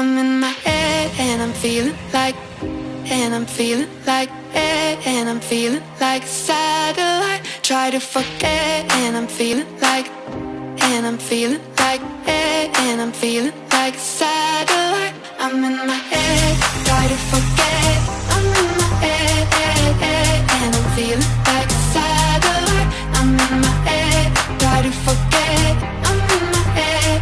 I'm in my head and I'm feeling like, and I'm feeling like, and I'm feeling like a satellite. Try to forget and I'm feeling like, and I'm feeling like, and I'm feeling like a satellite. I'm in my head, try to forget. I'm in my head, and I'm feeling like a satellite. I'm in my head, try to forget. I'm in my head.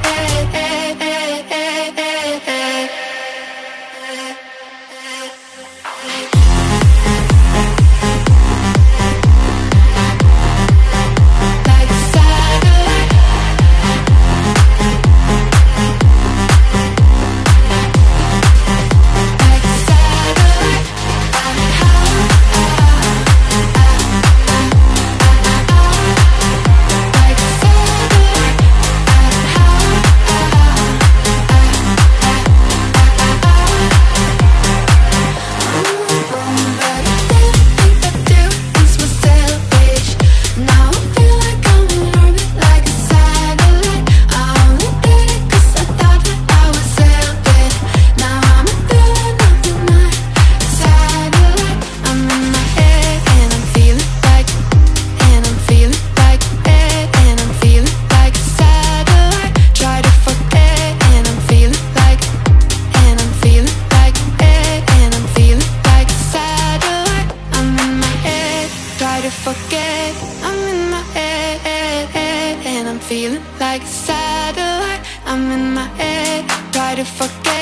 Forget, I'm in my head, and I'm feeling like a satellite. I'm in my head, try to forget.